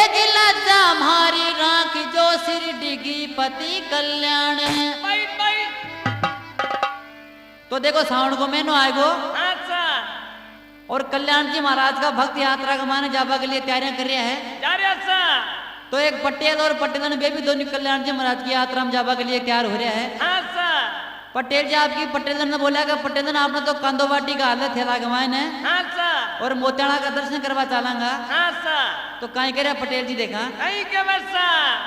लज्जा मारी राख जो सिर डिगी पति कल्याण। तो देखो सावन को महीनो आएगो। अच्छा। और कल्याण जी महाराज का भक्त यात्रा का माने जाबा के लिए तैयारियां कर रहा है। जा रहा सा। तो एक पटेल और पटेलन बेबी दोनों कल्याण जी महाराज की यात्रा में जाबा के लिए तैयार हो रहा है। अच्छा। पटेल जी आपकी पटेलन ने बोला कि पटेलन आपने तो कांदोबाटी का हालत है लागवाइन है। अच्छा। और मोतियाना का दर्शन करवा चालांगा। अच्छा। तो कहीं करे पटेल जी देखा कहीं के बसा।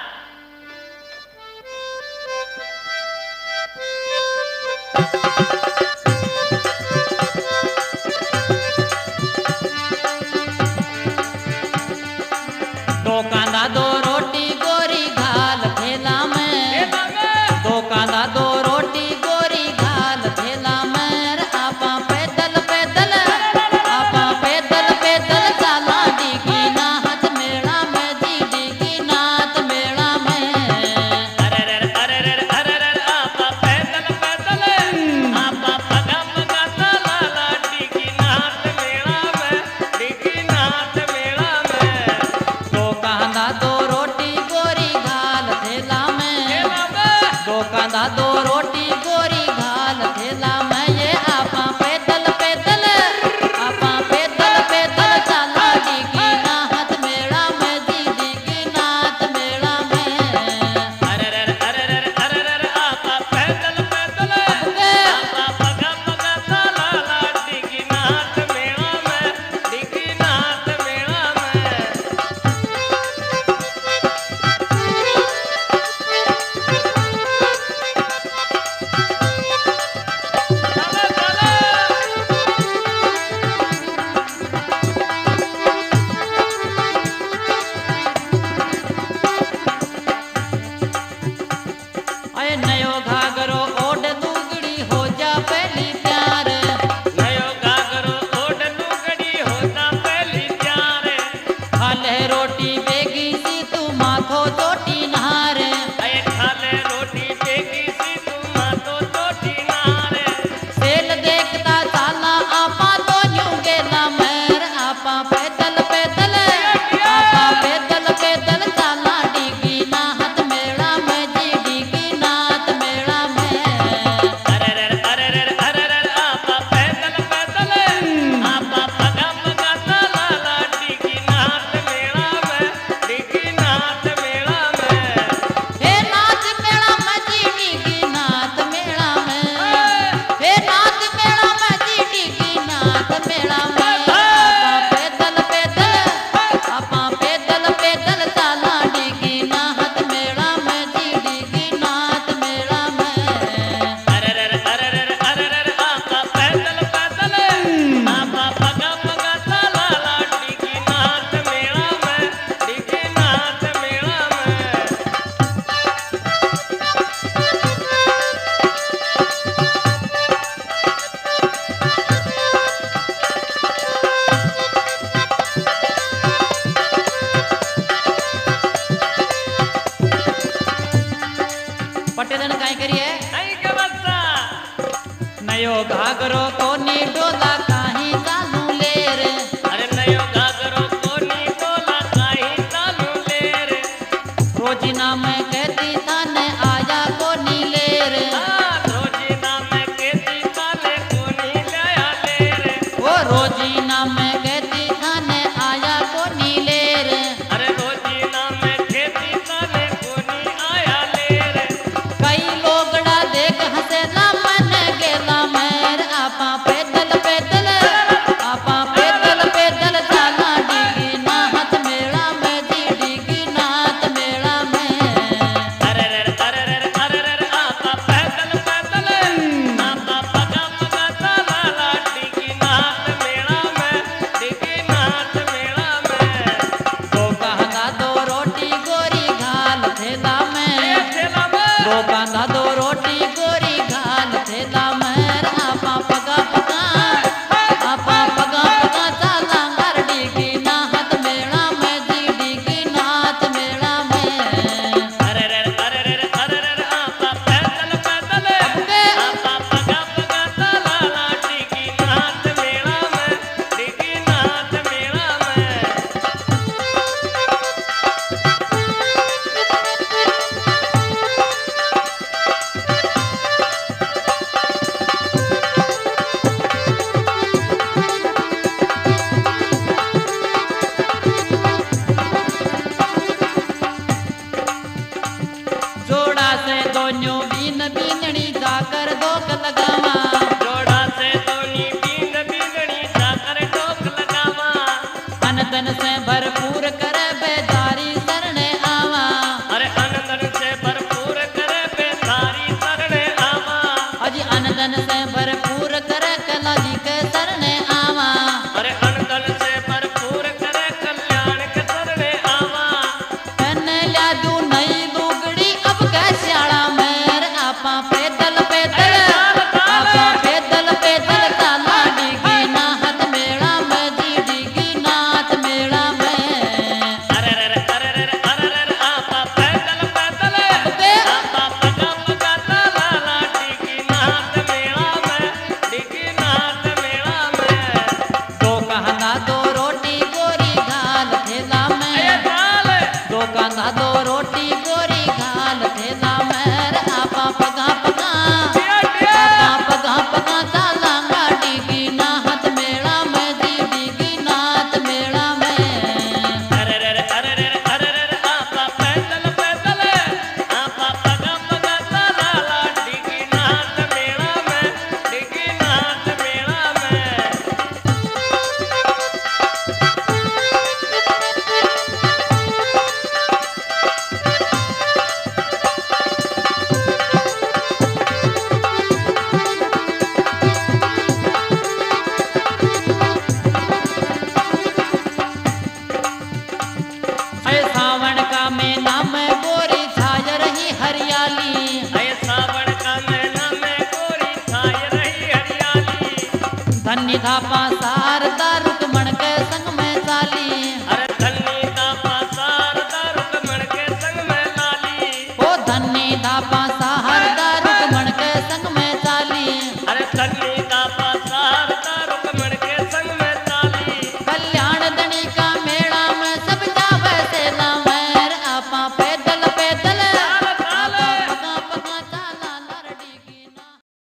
दो कांदा दो रोटी गोरी घाल थेला में। दो कांदा दो रोटी गोरी घाल थेला में। आपा पैदल पैदल आपा पैदल पैदल चाला डिगी नाथ मेला में जी डिगी नाथ मेला में। अरे रे अरे रे अरे रे आपा पैदल पैदल आपा पगा पगा चाला ला डिगी नाथ मेला में डिगी नाथ मेला में। दो कांदा दो रोटी गोरी घाल थेला में। दो कांदा दो रोटी गोरी घाल थेला में। ये आपा पैदल पैदल आपा पैदल पैदल चाला डिगी नाथ मेला में जी डिगी नाथ मेला में। अरे रे अरे रे अरे रे आपा पैदल पैदल आपा पगा पगा चाला ला डिगी नाथ मेला में डिगी नाथ मेला में। चला चला। अरे नयो घाघरो ओढ़ लुगड़ी हो जा पहली प्यार। नयो घाघरो ओढ़ लुगड़ी होता पहली प्यार। खाले रोटी बेगी सी तू माथो चोटी नहार। अये खाले रोटी बेगी सी तू मातो चोटी नारे। सेल देखता चाला आपा तो यूं गेला मैर। आपा पैदल पैदल आपा पैदल पैदल चाला डिगी नाथ मेला में जी डिगी नाथ मेला में। अरे रे अरे रे अरे रे आपा पैदल पैदल आपा पगा पगा चाला ला डिगी नाथ मेला में डिगी नाथ मेला में। हे नाथ मेला में जी डिगी नाथ मेला में। हे नाथ मेला में जी डिगी नाथ मेला में। आपा पैदल पैदल चाला डिगी नाथ मेला में जी डिगी नाथ मेला में। अरे रे अरे रे अरे रे आपा पैदल पैदल आपा पगा पगा चाला ला डिगी नाथ मेला में डिगी नाथ मेला में। पटेलन काई करिए नहीं के बसा। नयो घाघरो कोनी डोला काहीं चालू ले रे। अरे नयो घाघरो कोनी डोला काहीं चालू ले रे। रोजीना में कहती थाने आया कोनी ले रे। रोजीना में कहती थाने कोनी लाया ले रे। ओ रोजीना में कहती थाने आया कोनी ले रे। अरे रोजीना में कहती थाने कोनी आया ले रे। कई लोगड़ा देख हंसे ना मन गेला मैर। आपा अनंदन से भरपूर करे बेदारी शरणे आवा। अरे अनंदन से भरपूर करे बेदारी शरणे आवा। अजी अनंदन से भरपूर करे कला जी के शरणे आवा। अरे अनंदन से भरपूर करे कल्याण के शरणे आवा। कन्ने ल्या दू नई लुगड़ी अब कै स्याड़ा मेर आपा पैदल पैदल आपा पैदल पैदल ताला डिगी नाहत मेला में जी डिगी नाथ मेला में। अरे रे अरे रे अरे रे आपा पैदल पैदल आपा पगा पगा ताला ला डिगी नाथ मेला में डिगी नाथ मेला में। दो कहना दो रोटी गोरी घाल थेला में। अये डाल दो कहना दो रोटी गोरी घाल थेला में रे आपा पगा पगा आपा पगा पगा ताला डिगी नाहत मेला में जी डिगी नाथ मेला में। अरे रे अरे रे अरे रे आपा पैदल पैदल आपा पगा पगा ताला ला डिगी नाथ मेला में डिगी नाथ मेला में। अरे सावन का महीना में गोरी छाय रही हरियाली। अये सावन का महीना में गोरी छाय रही हरियाली। धन्य धापा सार दारू